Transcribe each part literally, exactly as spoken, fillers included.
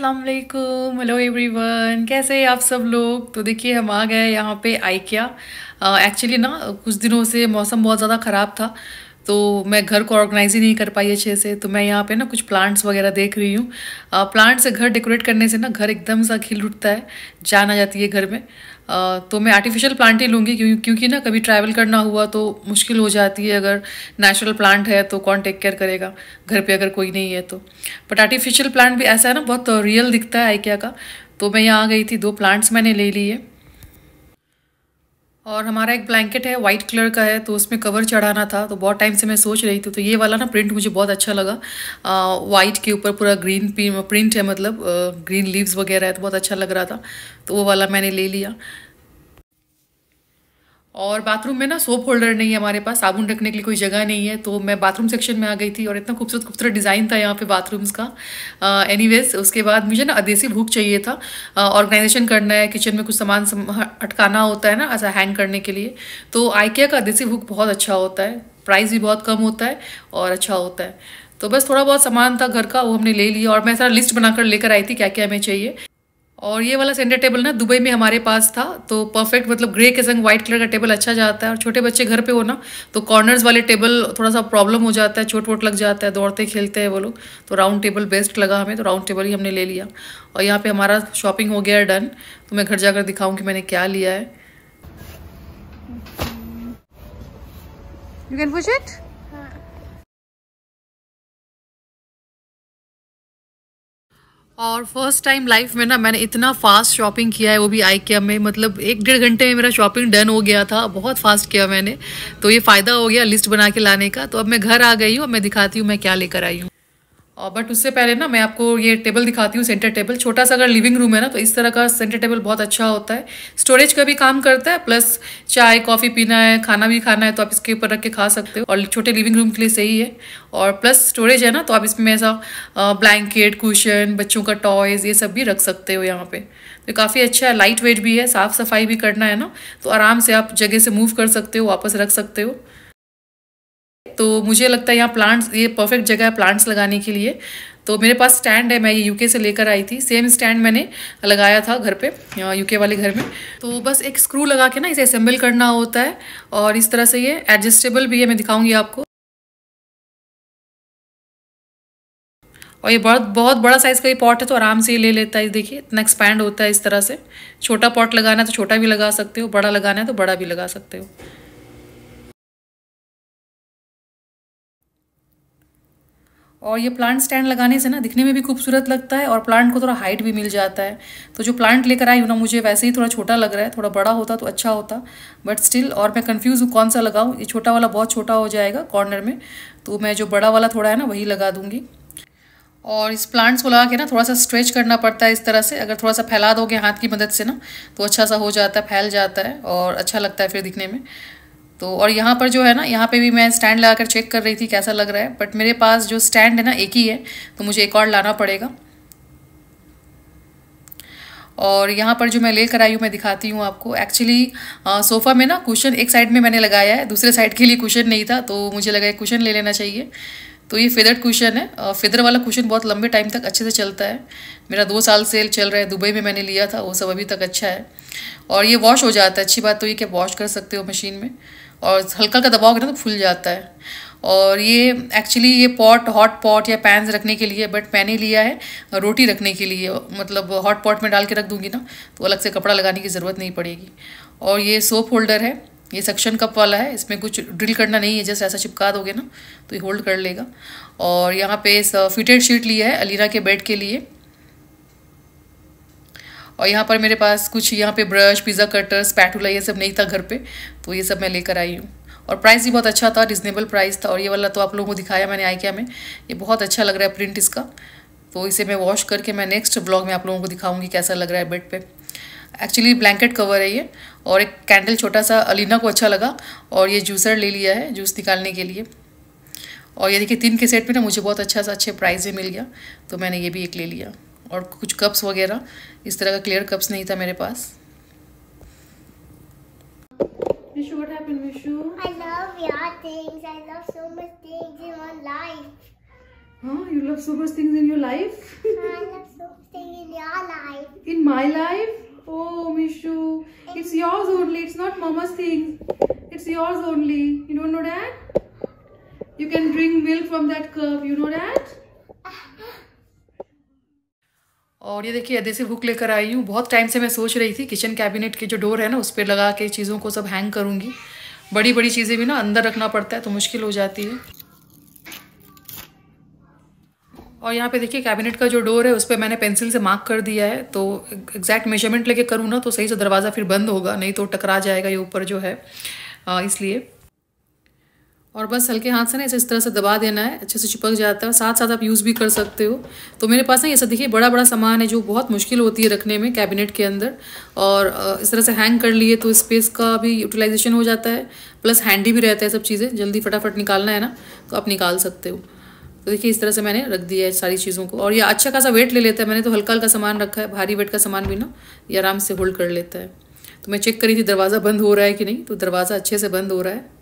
अस्सलाम वालेकुम, hello everyone, कैसे हैं आप सब लोग। तो देखिए हम आ गए यहाँ पे आइकिया। एक्चुअली ना कुछ दिनों से मौसम बहुत ज़्यादा ख़राब था, तो मैं घर को ऑर्गेनाइज ही नहीं कर पाई अच्छे से। तो मैं यहाँ पे ना कुछ प्लांट्स वगैरह देख रही हूँ। प्लांट से घर डेकोरेट करने से ना घर एकदम सा खिल उठता है, जान आ जाती है घर में। Uh, तो मैं आर्टिफिशियल प्लांट ही लूँगी, क्यों क्योंकि ना कभी ट्रैवल करना हुआ तो मुश्किल हो जाती है। अगर नेचुरल प्लांट है तो कौन टेक केयर करेगा घर पे अगर कोई नहीं है तो। बट आर्टिफिशियल प्लांट भी ऐसा है ना, बहुत रियल दिखता है आइकिया का। तो मैं यहाँ आ गई थी, दो प्लांट्स मैंने ले लिए। और हमारा एक ब्लैंकेट है वाइट कलर का है, तो उसमें कवर चढ़ाना था। तो बहुत टाइम से मैं सोच रही थी, तो ये वाला ना प्रिंट मुझे बहुत अच्छा लगा। वाइट के ऊपर पूरा ग्रीन प्रिंट है, मतलब ग्रीन लीव्स वगैरह है, तो बहुत अच्छा लग रहा था। तो वो वाला मैंने ले लिया। और बाथरूम में ना सोप होल्डर नहीं है हमारे पास, साबुन रखने के लिए कोई जगह नहीं है। तो मैं बाथरूम सेक्शन में आ गई थी और इतना खूबसूरत खूबसूरत डिज़ाइन था यहाँ पे बाथरूम्स का। एनीवेज uh, उसके बाद मुझे ना अदेसी हुक चाहिए था। ऑर्गेनाइजेशन uh, करना है, किचन में कुछ सामान सम, अटकाना होता है ना, ऐसा हैंग करने के लिए। तो आइकिया का अदेसी हुक बहुत अच्छा होता है, प्राइस भी बहुत कम होता है और अच्छा होता है। तो बस थोड़ा बहुत सामान था घर का, वो हमने ले लिया। और मैं सारा लिस्ट बनाकर लेकर आई थी क्या क्या हमें चाहिए। और ये वाला सेंटर टेबल ना दुबई में हमारे पास था, तो परफेक्ट, मतलब ग्रे के संग व्हाइट कलर का टेबल अच्छा जाता है। और छोटे बच्चे घर पे हो ना, तो कॉर्नर्स वाले टेबल थोड़ा सा प्रॉब्लम हो जाता है, चोट वोट लग जाता है, दौड़ते खेलते हैं वो लोग। तो राउंड टेबल बेस्ट लगा हमें, तो राउंड टेबल ही हमने ले लिया। और यहाँ पे हमारा शॉपिंग हो गया डन। तो मैं घर जाकर दिखाऊँ कि मैंने क्या लिया है। You can push it. और फर्स्ट टाइम लाइफ में ना मैंने इतना फास्ट शॉपिंग किया है, वो भी आइकिया में। मतलब एक डेढ़ घंटे में मेरा शॉपिंग डन हो गया था, बहुत फास्ट किया मैंने। तो ये फ़ायदा हो गया लिस्ट बना के लाने का। तो अब मैं घर आ गई हूँ, अब मैं दिखाती हूँ मैं क्या लेकर आई हूँ। और बट उससे पहले ना मैं आपको ये टेबल दिखाती हूँ, सेंटर टेबल। छोटा सा अगर लिविंग रूम है ना, तो इस तरह का सेंटर टेबल बहुत अच्छा होता है। स्टोरेज का भी काम करता है, प्लस चाय कॉफ़ी पीना है, खाना भी खाना है, तो आप इसके ऊपर रख के खा सकते हो। और छोटे लिविंग रूम के लिए सही है। और प्लस स्टोरेज है ना, तो आप इसमें ऐसा ब्लैंकेट, कुशन, बच्चों का टॉयज़, ये सब भी रख सकते हो यहाँ पे। तो काफ़ी अच्छा है, लाइट वेट भी है, साफ़ सफाई भी करना है ना, तो आराम से आप जगह से मूव कर सकते हो, वापस रख सकते हो। तो मुझे लगता है यहाँ प्लांट्स, ये परफेक्ट जगह है प्लांट्स लगाने के लिए। तो मेरे पास स्टैंड है, मैं ये यूके से लेकर आई थी। सेम स्टैंड मैंने लगाया था घर पे, यूके वाले घर में। तो बस एक स्क्रू लगा के ना इसे असेंबल करना होता है। और इस तरह से ये एडजस्टेबल भी है, मैं दिखाऊंगी आपको। और ये बहुत बहुत बड़ा साइज़ का ये पॉट है, तो आराम से ये ले लेता है। देखिए इतना एक्सपैंड होता है इस तरह से। छोटा पॉट लगाना है तो छोटा भी लगा सकते हो, बड़ा लगाना है तो बड़ा भी लगा सकते हो। और ये प्लांट स्टैंड लगाने से ना दिखने में भी खूबसूरत लगता है, और प्लांट को थोड़ा हाइट भी मिल जाता है। तो जो प्लांट लेकर आई हूँ ना, मुझे वैसे ही थोड़ा छोटा लग रहा है, थोड़ा बड़ा होता तो अच्छा होता, बट स्टिल। और मैं कंफ्यूज हूँ कौन सा लगाऊँ। ये छोटा वाला बहुत छोटा हो जाएगा कॉर्नर में, तो मैं जो बड़ा वाला थोड़ा है ना वही लगा दूँगी। और इस प्लांट्स को लगा के ना थोड़ा सा स्ट्रेच करना पड़ता है इस तरह से। अगर थोड़ा सा फैला दोगे हाथ की मदद से ना, तो अच्छा सा हो जाता है, फैल जाता है और अच्छा लगता है फिर दिखने में। तो और यहाँ पर जो है ना, यहाँ पे भी मैं स्टैंड लगाकर चेक कर रही थी कैसा लग रहा है, बट मेरे पास जो स्टैंड है ना एक ही है, तो मुझे एक और लाना पड़ेगा। और यहाँ पर जो मैं लेकर आई हूँ मैं दिखाती हूँ आपको। एक्चुअली सोफ़ा में ना कुशन एक साइड में मैंने लगाया है, दूसरे साइड के लिए कुशन नहीं था, तो मुझे लगा एक कुशन ले लेना चाहिए। तो ये फेदर्ड कुशन है। फेदर वाला कुशन बहुत लंबे टाइम तक अच्छे से चलता है। मेरा दो साल से चल रहा है, दुबई में मैंने लिया था, वो सब अभी तक अच्छा है। और ये वॉश हो जाता है, अच्छी बात तो ये कि वॉश कर सकते हो मशीन में, और हल्का हल्का दबाओगे ना तो फूल जाता है। और ये एक्चुअली ये पॉट हॉट पॉट या पैन्स रखने के लिए, बट मैंने लिया है रोटी रखने के लिए। मतलब हॉट पॉट में डाल के रख दूंगी ना, तो अलग से कपड़ा लगाने की ज़रूरत नहीं पड़ेगी। और ये सोप होल्डर है, ये सक्शन कप वाला है, इसमें कुछ ड्रिल करना नहीं है, जैसे ऐसा चिपका दोगे ना तो ये होल्ड कर लेगा। और यहाँ पे फिटेड शीट लिया है अलीना के बेड के लिए। और यहाँ पर मेरे पास कुछ यहाँ पे ब्रश, पिज़्ज़ा कटर, स्पैटुला, ये सब नहीं था घर पे, तो ये सब मैं लेकर आई हूँ। और प्राइस भी बहुत अच्छा था, रिजनेबल प्राइस था। और ये वाला तो आप लोगों को दिखाया मैंने आइकिया में, ये बहुत अच्छा लग रहा है प्रिंट इसका। तो इसे मैं वॉश करके मैं नेक्स्ट ब्लॉग में आप लोगों को दिखाऊंगी कैसा लग रहा है बेड पे। एक्चुअली ब्लैंकेट कवर है ये। और एक कैंडल छोटा सा अलीना को अच्छा लगा। और ये जूसर ले लिया है जूस निकालने के लिए। और ये देखिए तीन के सेट में ना मुझे बहुत अच्छा सा अच्छे प्राइस में मिल गया, तो मैंने ये भी एक ले लिया। और कुछ कप्स वगैरह, इस तरह का क्लियर कप्स नहीं था मेरे पास। Vishu, what happened, Vishu? I love your things. I love so much things in one life. Huh? You love so much things in your life? I love so much things in your life. In my life? Oh, Mishu. It's yours only. It's not mama's thing. It's yours only. You don't know that? You can drink milk from that cup. You know that? और ये देखिए adhesive hook लेकर आई हूँ। बहुत time से मैं सोच रही थी किचन कैबिनेट की जो डोर है ना उस पर लगा के चीज़ों को सब हैंग करूँगी। बड़ी बड़ी चीज़ें भी ना अंदर रखना पड़ता है तो मुश्किल हो जाती है। और यहाँ पे देखिए कैबिनेट का जो डोर है उस पर मैंने पेंसिल से मार्क कर दिया है, तो एग्जैक्ट मेजरमेंट लेके करूँ ना तो सही से दरवाज़ा फिर बंद होगा, नहीं तो टकरा जाएगा ये ऊपर जो है, इसलिए। और बस हल्के हाथ से ना इसे इस तरह से दबा देना है, अच्छे से चिपक जाता है। साथ साथ आप यूज़ भी कर सकते हो। तो मेरे पास ना ये सब देखिए बड़ा बड़ा सामान है जो बहुत मुश्किल होती है रखने में कैबिनेट के अंदर, और इस तरह से हैंग कर लिए तो स्पेस का भी यूटिलाइजेशन हो जाता है, प्लस हैंडी भी रहता है। सब चीज़ें जल्दी फटाफट निकालना है ना तो आप निकाल सकते हो। तो देखिए इस तरह से मैंने रख दिया है सारी चीज़ों को, और ये अच्छा खासा वेट ले लेता है। मैंने तो हल्का हल्का सामान रखा है, भारी वेट का सामान भी ना ये आराम से होल्ड कर लेता है। तो मैं चेक करी थी दरवाज़ा बंद हो रहा है कि नहीं, तो दरवाज़ा अच्छे से बंद हो रहा है।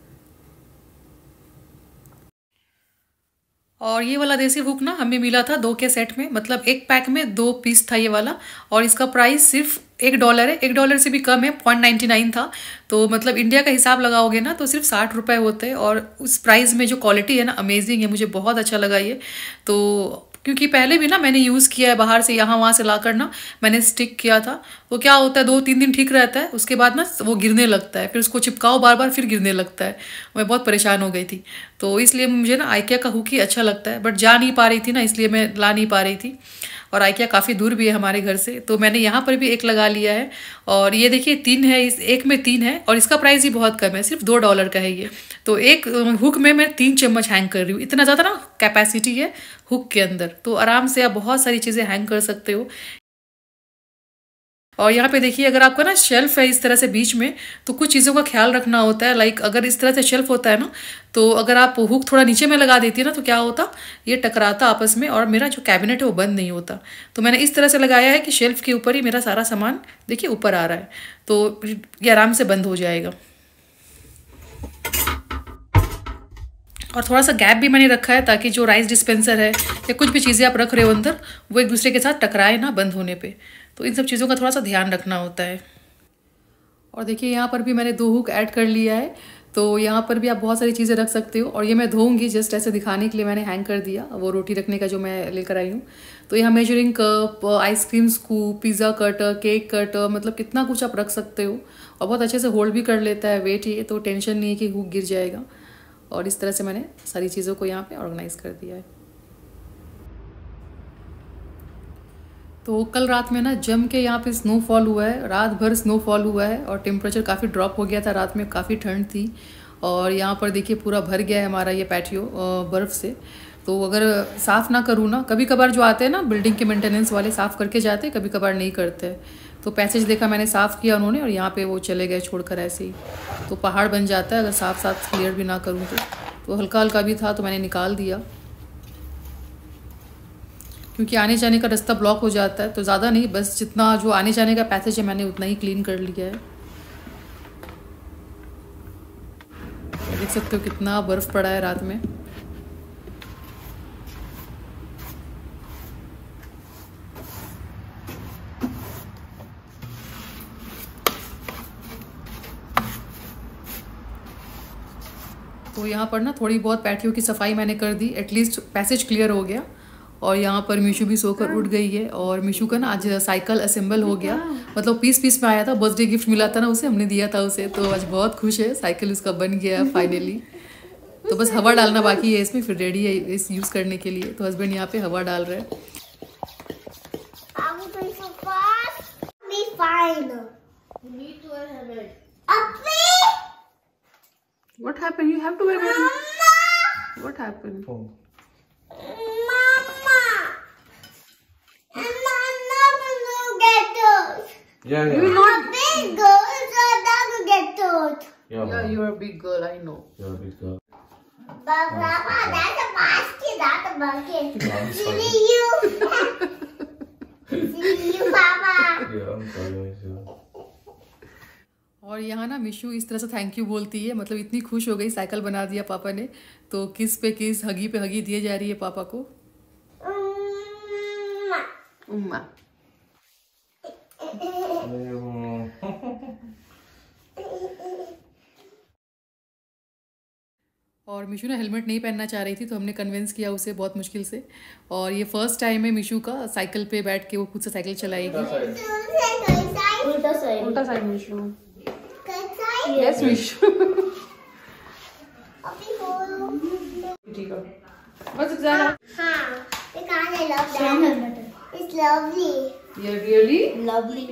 और ये वाला देसी हुक ना हमें मिला था दो के सेट में, मतलब एक पैक में दो पीस था ये वाला, और इसका प्राइस सिर्फ एक डॉलर है। एक डॉलर से भी कम है, पॉइंट नाइन्टी नाइन था। तो मतलब इंडिया का हिसाब लगाओगे ना तो सिर्फ साठ रुपये होते हैं, और उस प्राइस में जो क्वालिटी है ना अमेजिंग है, मुझे बहुत अच्छा लगा ये। तो क्योंकि पहले भी ना मैंने यूज़ किया है बाहर से, यहाँ वहाँ से ला कर ना मैंने स्टिक किया था, तो क्या होता है दो तीन दिन ठीक रहता है, उसके बाद ना वो गिरने लगता है, फिर उसको चिपकाओ बार बार फिर गिरने लगता है। मैं बहुत परेशान हो गई थी, तो इसलिए मुझे ना आइकिया का हुक ही अच्छा लगता है, बट जा नहीं पा रही थी ना इसलिए मैं ला नहीं पा रही थी, और आइकिया काफ़ी दूर भी है हमारे घर से, तो मैंने यहाँ पर भी एक लगा लिया है। और ये देखिए तीन है, इस एक में तीन है, और इसका प्राइस ही बहुत कम है, सिर्फ दो डॉलर का है ये। तो एक हुक में मैं तीन चम्मच हैंग कर रही हूँ, इतना ज़्यादा ना कैपेसिटी है हुक के अंदर, तो आराम से आप बहुत सारी चीज़ें हैंग कर सकते हो। और यहाँ पे देखिए अगर आपका ना शेल्फ है इस तरह से बीच में, तो कुछ चीज़ों का ख्याल रखना होता है। लाइक अगर इस तरह से शेल्फ होता है ना, तो अगर आप हुक थोड़ा नीचे में लगा देती है ना तो क्या होता, ये टकराता आपस में, और मेरा जो कैबिनेट है वो बंद नहीं होता। तो मैंने इस तरह से लगाया है कि शेल्फ के ऊपर ही मेरा सारा सामान देखिए ऊपर आ रहा है, तो ये आराम से बंद हो जाएगा। और थोड़ा सा गैप भी मैंने रखा है ताकि जो राइस डिस्पेंसर है या कुछ भी चीज़ें आप रख रहे हो अंदर, वो एक दूसरे के साथ टकराए ना बंद होने पे। तो इन सब चीज़ों का थोड़ा सा ध्यान रखना होता है। और देखिए यहाँ पर भी मैंने दो हुक ऐड कर लिया है, तो यहाँ पर भी आप बहुत सारी चीज़ें रख सकते हो। और ये मैं धोऊंगी, जस्ट ऐसे दिखाने के लिए मैंने हैंग कर दिया, वो रोटी रखने का जो मैं लेकर आई हूँ। तो यहाँ measuring cup, ice cream scoop, pizza cutter, cake cutter, मतलब कितना कुछ आप रख सकते हो, और बहुत अच्छे से होल्ड भी कर लेता है वेट ये, तो टेंशन नहीं है कि हुक गिर जाएगा। और इस तरह से मैंने सारी चीज़ों को यहाँ पे ऑर्गेनाइज कर दिया है। तो कल रात में ना जम के यहाँ पे स्नोफॉल हुआ है, रात भर स्नोफॉल हुआ है, और टेम्परेचर काफ़ी ड्रॉप हो गया था, रात में काफ़ी ठंड थी। और यहाँ पर देखिए पूरा भर गया है हमारा ये पैटियो बर्फ़ से। तो अगर साफ़ ना करूँ ना, कभी कभार जो आते हैं ना बिल्डिंग के मेंटेनेंस वाले साफ़ करके जाते हैं, कभी कभार नहीं करते। तो पैसेज देखा मैंने साफ़ किया उन्होंने, और यहाँ पे वो चले गए छोड़कर ऐसे ही। तो पहाड़ बन जाता है अगर साफ साफ क्लियर भी ना करूँ तो। तो हल्का हल्का भी था तो मैंने निकाल दिया, क्योंकि आने जाने का रास्ता ब्लॉक हो जाता है। तो ज़्यादा नहीं, बस जितना जो आने जाने का पैसेज है मैंने उतना ही क्लीन कर लिया है। देख सकते हो कितना बर्फ़ पड़ा है रात में। तो यहाँ पर ना थोड़ी बहुत पैटियो की सफाई मैंने कर दी, एटलीस्ट पैसेज क्लियर हो गया। और यहाँ पर मीशू भी सोकर उठ गई है, और मीशू का ना आज साइकिल असेंबल हो गया, मतलब पीस पीस में आया था, बर्थडे गिफ्ट मिला था ना उसे, हमने दिया था उसे, तो आज बहुत खुश है, साइकिल उसका बन गया फाइनली। तो बस हवा डालना बाकी है इसमें, फिर रेडी है इस यूज़ करने के लिए। तो हस्बैंड यहाँ पे हवा डाल रहे हैं। What happened? You have to wear it. What happened? Mama, I'm not gonna get hurt. Yeah, yeah. You're not a big girl, so I'm not gonna get hurt. Yeah, Yeah, you're a big girl, I know. You're a big girl. But Papa, that's a basket, that's a bucket. I'm Silly sorry. you. Silly you, Papa. Yeah, I'm sorry myself. और यहाँ ना मिशू इस तरह से thank you बोलती है, मतलब इतनी खुश हो गई, साइकिल बना दिया पापा ने, तो किस पे किस, हगी पे हगी दिए जा रही है पापा को। उम्मा। और मिशू ना हेलमेट नहीं पहनना चाह रही थी, तो हमने कन्विंस किया उसे बहुत मुश्किल से। और ये फर्स्ट टाइम है मिशू का साइकिल पे बैठ के वो खुद से साइकिल चलाएगी। उल्टा साइड, उल्टा साइड मिशू। कैसा यस मिशू। अभी बोलो। ठीक है बस ज़्यादा। हाँ, ये कहाँ है? Love that. It's lovely. ये रियली Lovely.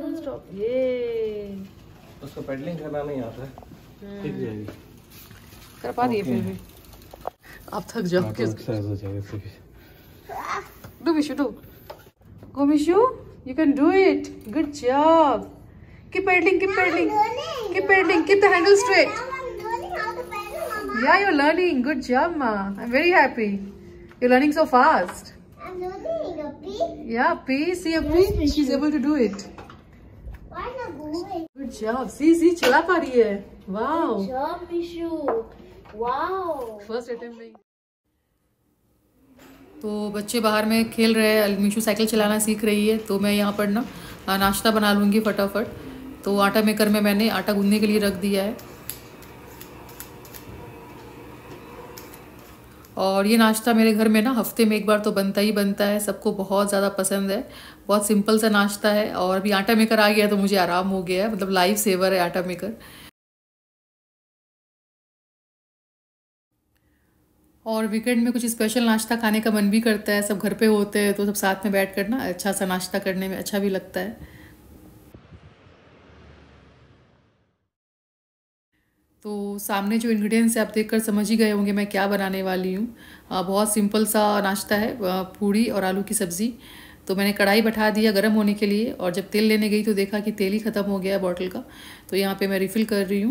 ये उसको पेडलिंग करना नहीं आता है, ठीक जाएगी। कर पा रही है फिर भी। आप थक जाओ। एक्सरसाइज हो जाएगा इससे भी। Do Mishu, do. Go Mishu, you can do it. Good job. Keep pedaling, keep pedaling. Keep pedaling, keep the handle straight. Now I'm learning how to pedal, Mama. Yeah, you're learning. Good job, Ma. I'm very happy. You're learning so fast. I'm learning a P. Yeah, P, see a P? She's able to do it. Why not going? Good job. See, see, चला पा रही है. Wow. Good job, Mishu. Wow. First attempt में। तो बच्चे बाहर में खेल रहे हैं, मिशू साइकिल चलाना सीख रही है, तो मैं यहाँ पर ना नाश्ता बना लूँगी फटाफट। तो आटा मेकर में मैंने आटा गूंदने के लिए रख दिया है। और ये नाश्ता मेरे घर में ना हफ्ते में एक बार तो बनता ही बनता है, सबको बहुत ज़्यादा पसंद है। बहुत सिंपल सा नाश्ता है। और अभी आटा मेकर आ गया तो मुझे आराम हो गया है, मतलब लाइफ सेवर है आटा मेकर। और वीकेंड में कुछ स्पेशल नाश्ता खाने का मन भी करता है, सब घर पे होते हैं तो सब साथ में बैठ कर ना अच्छा सा नाश्ता करने में अच्छा भी लगता है। तो सामने जो इंग्रेडिएंट्स है आप देखकर समझ ही गए होंगे मैं क्या बनाने वाली हूँ। बहुत सिंपल सा नाश्ता है, पूड़ी और आलू की सब्ज़ी। तो मैंने कढ़ाई बैठा दिया गर्म होने के लिए, और जब तेल लेने गई तो देखा कि तेल ही ख़त्म हो गया है बॉटल का। तो यहाँ पे मैं रिफ़िल कर रही हूँ।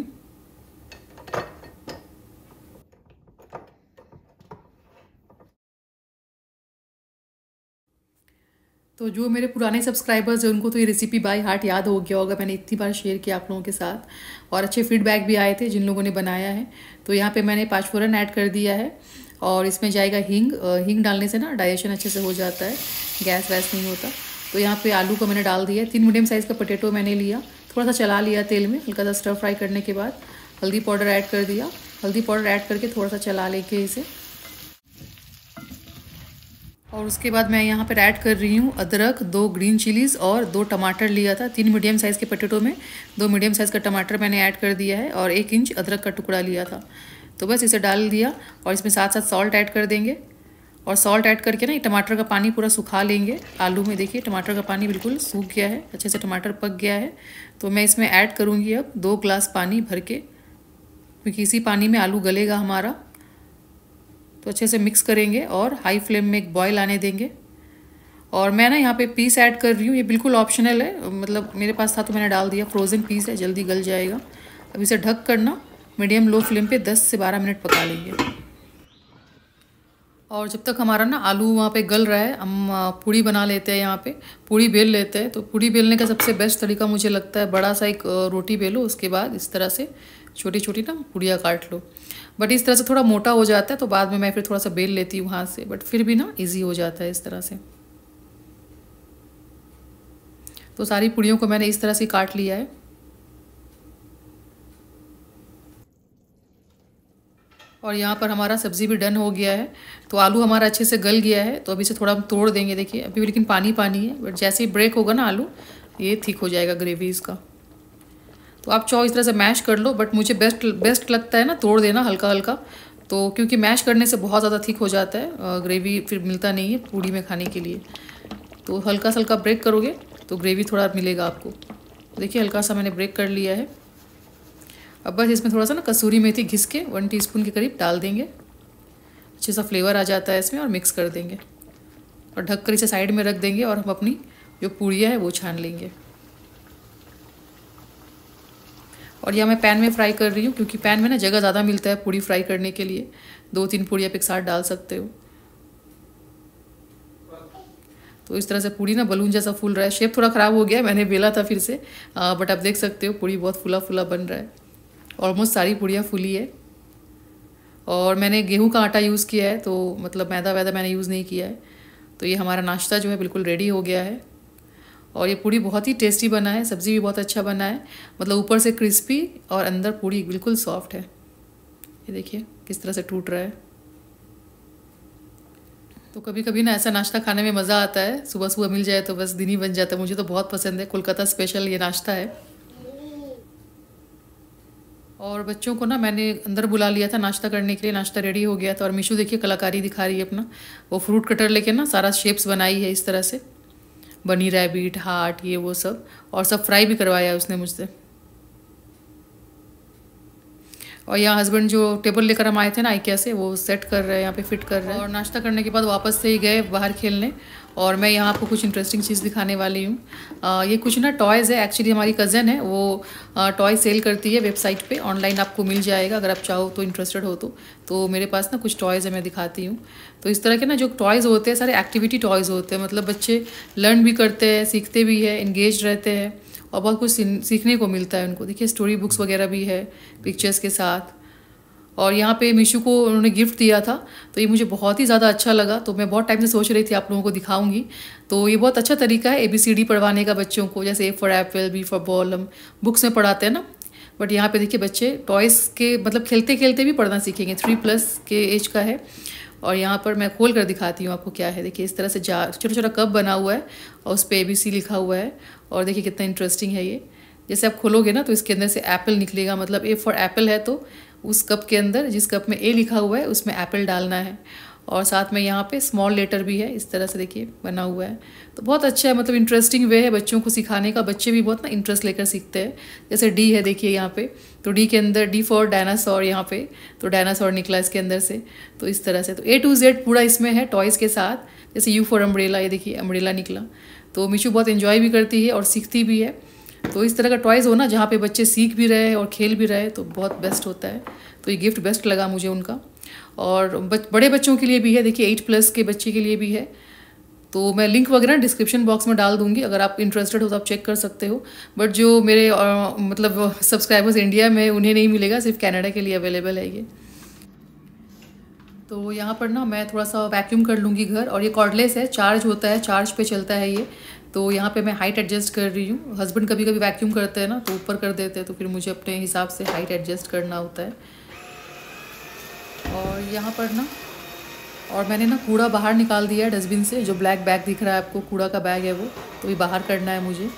तो जो मेरे पुराने सब्सक्राइबर्स हैं उनको तो ये रेसिपी बाय हार्ट याद हो गया होगा, मैंने इतनी बार शेयर किया आप लोगों के साथ। और अच्छे फीडबैक भी आए थे जिन लोगों ने बनाया है। तो यहाँ पे मैंने पाँचफोरन ऐड कर दिया है, और इसमें जाएगा हींग। हींग डालने से ना डाइजेशन अच्छे से हो जाता है, गैस वैस नहीं होता। तो यहाँ पे आलू को मैंने डाल दिया है। तीन मीडियम साइज़ का पोटैटो मैंने लिया, थोड़ा सा चला लिया तेल में, हल्का सा स्टर फ्राई करने के बाद हल्दी पाउडर ऐड कर दिया। हल्दी पाउडर ऐड करके थोड़ा सा चला लेके इसे, और उसके बाद मैं यहाँ पर ऐड कर रही हूँ अदरक, दो ग्रीन चिलीज़ और दो टमाटर लिया था। तीन मीडियम साइज़ के पोटैटो में दो मीडियम साइज़ का टमाटर मैंने ऐड कर दिया है, और एक इंच अदरक का टुकड़ा लिया था। तो बस इसे डाल दिया, और इसमें साथ साथ सॉल्ट ऐड कर देंगे। और सॉल्ट ऐड करके ना ये टमाटर का पानी पूरा सुखा लेंगे। आलू में देखिए टमाटर का पानी बिल्कुल सूख गया है, अच्छे से टमाटर पक गया है। तो मैं इसमें ऐड करूँगी अब दो ग्लास पानी भर के, क्योंकि इसी पानी में आलू गलेगा हमारा। तो अच्छे से मिक्स करेंगे और हाई फ्लेम में एक बॉयल आने देंगे। और मैं ना यहाँ पे पीस ऐड कर रही हूँ, ये बिल्कुल ऑप्शनल है, मतलब मेरे पास था तो मैंने डाल दिया। फ्रोज़न पीस है, जल्दी गल जाएगा। अब इसे ढक कर ना मीडियम लो फ्लेम पे दस से बारह मिनट पका लेंगे। और जब तक हमारा ना आलू वहाँ पे गल रहा है, हम पूड़ी बना लेते हैं। यहाँ पे पूड़ी बेल लेते हैं। तो पूड़ी बेलने का सबसे बेस्ट तरीका मुझे लगता है, बड़ा सा एक रोटी बेलो, उसके बाद इस तरह से छोटी छोटी ना पूड़ियाँ काट लो। बट इस तरह से थोड़ा मोटा हो जाता है, तो बाद में मैं फिर थोड़ा सा बेल लेती हूँ हाथ से, बट फिर भी ना इजी हो जाता है इस तरह से। तो सारी पूड़ियों को मैंने इस तरह से काट लिया है। और यहाँ पर हमारा सब्ज़ी भी डन हो गया है। तो आलू हमारा अच्छे से गल गया है, तो अभी इसे थोड़ा हम तोड़ देंगे। देखिए अभी लेकिन पानी पानी है, बट जैसे ही ब्रेक होगा ना आलू, ये थिक हो जाएगा ग्रेवी इसका। तो आप चाहो इस तरह से मैश कर लो, बट मुझे बेस्ट बेस्ट लगता है ना तोड़ देना हल्का हल्का। तो क्योंकि मैश करने से बहुत ज़्यादा थिक हो जाता है, ग्रेवी फिर मिलता नहीं है पूड़ी में खाने के लिए। तो हल्का सा हल्का ब्रेक करोगे तो ग्रेवी थोड़ा मिलेगा आपको। देखिए हल्का सा मैंने ब्रेक कर लिया है। अब बस इसमें थोड़ा सा ना कसूरी मेथी घिस के वन टीस्पून के करीब डाल देंगे, अच्छे सा फ्लेवर आ जाता है इसमें। और मिक्स कर देंगे और ढक कर इसे साइड में रख देंगे, और हम अपनी जो पूड़ियाँ है वो छान लेंगे। और यह मैं पैन में फ्राई कर रही हूँ, क्योंकि पैन में ना जगह ज़्यादा मिलता है पूड़ी फ्राई करने के लिए। दो तीन पूड़ी आप एक साथ डाल सकते हो। तो इस तरह से पूड़ी ना बलून जैसा फूल रहा है। शेप थोड़ा ख़राब हो गया है, मैंने बेला था फिर से, आ, बट आप देख सकते हो पूड़ी बहुत फूला फूला बन रहा है। ऑलमोस्ट सारी पूड़ियाँ फूली है। और मैंने गेहूं का आटा यूज़ किया है, तो मतलब मैदा वैदा मैंने यूज़ नहीं किया है। तो ये हमारा नाश्ता जो है बिल्कुल रेडी हो गया है और ये पूड़ी बहुत ही टेस्टी बना है, सब्ज़ी भी बहुत अच्छा बना है, मतलब ऊपर से क्रिस्पी और अंदर पूड़ी बिल्कुल सॉफ्ट है। ये देखिए किस तरह से टूट रहा है। तो कभी कभी ना ऐसा नाश्ता खाने में मज़ा आता है, सुबह सुबह मिल जाए तो बस दिन ही बन जाता है। मुझे तो बहुत पसंद है, कोलकाता स्पेशल ये नाश्ता है। और बच्चों को ना मैंने अंदर बुला लिया था नाश्ता करने के लिए, नाश्ता रेडी हो गया था। और मीशू देखिए कलाकारी दिखा रही है अपना, वो फ्रूट कटर लेके ना सारा शेप्स बनाई है इस तरह से, बनी रैबिट, हार्ट, ये वो सब, और सब फ्राई भी करवाया है उसने मुझसे। और यहाँ हस्बैंड जो टेबल लेकर हम आए थे ना आइकिया से, वो सेट कर रहे हैं, यहाँ पे फिट कर रहे हैं। और नाश्ता करने के बाद वापस से ही गए बाहर खेलने। और मैं यहाँ आपको कुछ इंटरेस्टिंग चीज़ दिखाने वाली हूँ। ये कुछ ना टॉयज़ है, एक्चुअली हमारी कज़न है, वो टॉय सेल करती है वेबसाइट पे, ऑनलाइन आपको मिल जाएगा अगर आप चाहो तो, इंटरेस्टेड हो तो। तो मेरे पास ना कुछ टॉयज़ है, मैं दिखाती हूँ। तो इस तरह के ना जो टॉयज़ होते हैं सारे एक्टिविटी टॉयज़ होते हैं, मतलब बच्चे लर्न भी करते हैं, सीखते भी है, इंगेज रहते हैं और बहुत कुछ सीखने को मिलता है उनको। देखिए स्टोरी बुक्स वगैरह भी है पिक्चर्स के साथ। और यहाँ पे मीशू को उन्होंने गिफ्ट दिया था, तो ये मुझे बहुत ही ज़्यादा अच्छा लगा। तो मैं बहुत टाइम से सोच रही थी आप लोगों को दिखाऊंगी। तो ये बहुत अच्छा तरीका है ए बी सी डी पढ़वाने का बच्चों को, जैसे A for apple, B for ball हम बुक्स में पढ़ाते हैं ना, बट यहाँ पे देखिए बच्चे टॉयज़ के मतलब खेलते खेलते भी पढ़ना सीखेंगे। थ्री प्लस के एज का है। और यहाँ पर मैं खोल कर दिखाती हूँ आपको क्या है। देखिए इस तरह से जार छोटा छोटा कप बना हुआ है और उस पर ए बी सी लिखा हुआ है। और देखिए कितना इंटरेस्टिंग है ये। जैसे आप खोलोगे ना तो इसके अंदर से एप्पल निकलेगा, मतलब ए फॉर एप्पल है तो उस कप के अंदर जिस कप में ए लिखा हुआ है उसमें एप्पल डालना है। और साथ में यहाँ पे स्मॉल लेटर भी है, इस तरह से देखिए बना हुआ है। तो बहुत अच्छा है, मतलब इंटरेस्टिंग वे है बच्चों को सिखाने का। बच्चे भी बहुत ना इंटरेस्ट लेकर सीखते हैं। जैसे डी है देखिए यहाँ पे, तो डी के अंदर डी फॉर डायनासोर, यहाँ पे तो डायनासोर निकला इसके अंदर से। तो इस तरह से तो ए टू जेड पूरा इसमें है टॉयज़ के साथ। जैसे यू फॉर अम्ब्रेला, ये देखिए अम्ब्रेला निकला। तो मीशू बहुत इन्जॉय भी करती है और सीखती भी है। तो इस तरह का टॉयज़ हो ना जहाँ पे बच्चे सीख भी रहे और खेल भी रहे तो बहुत बेस्ट होता है। तो ये गिफ्ट बेस्ट लगा मुझे उनका। और बच, बड़े बच्चों के लिए भी है, देखिए एट प्लस के बच्चे के लिए भी है। तो मैं लिंक वगैरह डिस्क्रिप्शन बॉक्स में डाल दूंगी, अगर आप इंटरेस्टेड हो तो आप चेक कर सकते हो। बट जो मेरे आ, मतलब सब्सक्राइबर्स इंडिया में उन्हें नहीं मिलेगा, सिर्फ कनाडा के लिए अवेलेबल है ये। तो यहाँ पर ना मैं थोड़ा सा वैक्यूम कर लूँगी घर। और ये कॉर्डलेस है, चार्ज होता है, चार्ज पे चलता है ये। तो यहाँ पे मैं हाइट एडजस्ट कर रही हूँ। हस्बैंड कभी कभी वैक्यूम करते हैं ना तो ऊपर कर देते हैं, तो फिर मुझे अपने हिसाब से हाइट एडजस्ट करना होता है। और यहाँ पर ना और मैंने ना कूड़ा बाहर निकाल दिया है डस्टबिन से, जो ब्लैक बैग दिख रहा है आपको, कूड़ा का बैग है वो, तो ये बाहर करना है मुझे।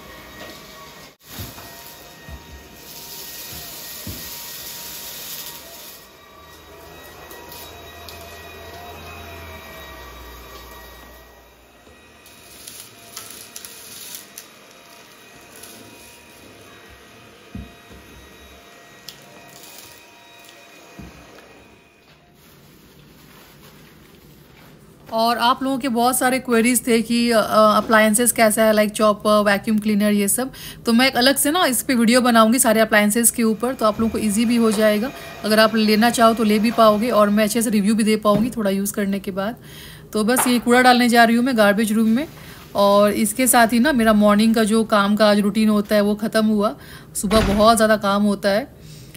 और आप लोगों के बहुत सारे क्वेरीज थे कि अप्लायंसेस कैसा है, लाइक चॉपर, वैक्यूम क्लीनर, ये सब। तो मैं एक अलग से ना इस पे वीडियो बनाऊंगी सारे अप्लायंसेस के ऊपर, तो आप लोगों को इजी भी हो जाएगा। अगर आप लेना चाहो तो ले भी पाओगे और मैं अच्छे से रिव्यू भी दे पाऊंगी थोड़ा यूज़ करने के बाद। तो बस ये कूड़ा डालने जा रही हूँ मैं गार्बेज रूम में। और इसके साथ ही ना मेरा मॉर्निंग का जो काम का आज रूटीन होता है वो ख़त्म हुआ। सुबह बहुत ज़्यादा काम होता है।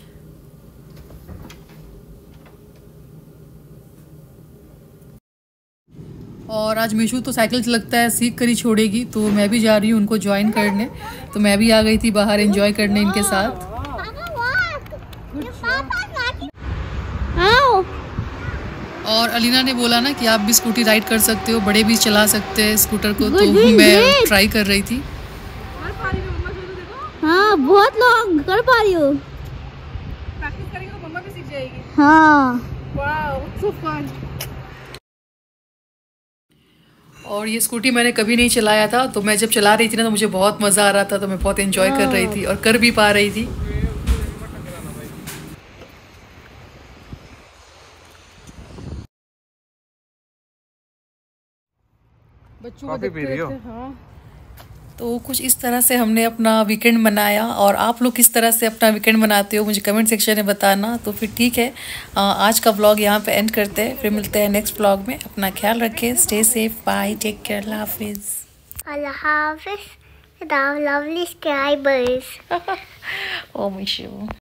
और आज मीशू तो साइकिल लगता है सीख कर ही छोड़ेगी, तो मैं भी जा रही हूँ उनको ज्वाइन करने। तो मैं भी आ गई थी बाहर एंजॉय करने इनके साथ। और अलीना ने बोला ना कि आप भी स्कूटी राइड कर सकते हो, बड़े भी चला सकते हैं स्कूटर को, तो मैं ट्राई कर रही थी। हाँ बहुत लोग कर पा रही हो। प्रैक्टिस करेंगे तो मम्मा भी सीख जाएगी। हाँ वाओ सो फन। और ये स्कूटी मैंने कभी नहीं चलाया था, तो मैं जब चला रही थी ना तो मुझे बहुत मज़ा आ रहा था, तो मैं बहुत एंजॉय कर रही थी और कर भी पा रही थी। बच्चों को देखते देखते, हाँ। तो कुछ इस तरह से हमने अपना वीकेंड मनाया। और आप लोग किस तरह से अपना वीकेंड मनाते हो मुझे कमेंट सेक्शन में बताना। तो फिर ठीक है, आज का व्लॉग यहाँ पे एंड करते हैं, फिर मिलते हैं नेक्स्ट व्लॉग में। अपना ख्याल रखें, stay safe, bye, take care, अल्लाह हाफिज़। अल्लाह हाफिज़, लवली सब्सक्राइबर्स। ओ मिशू।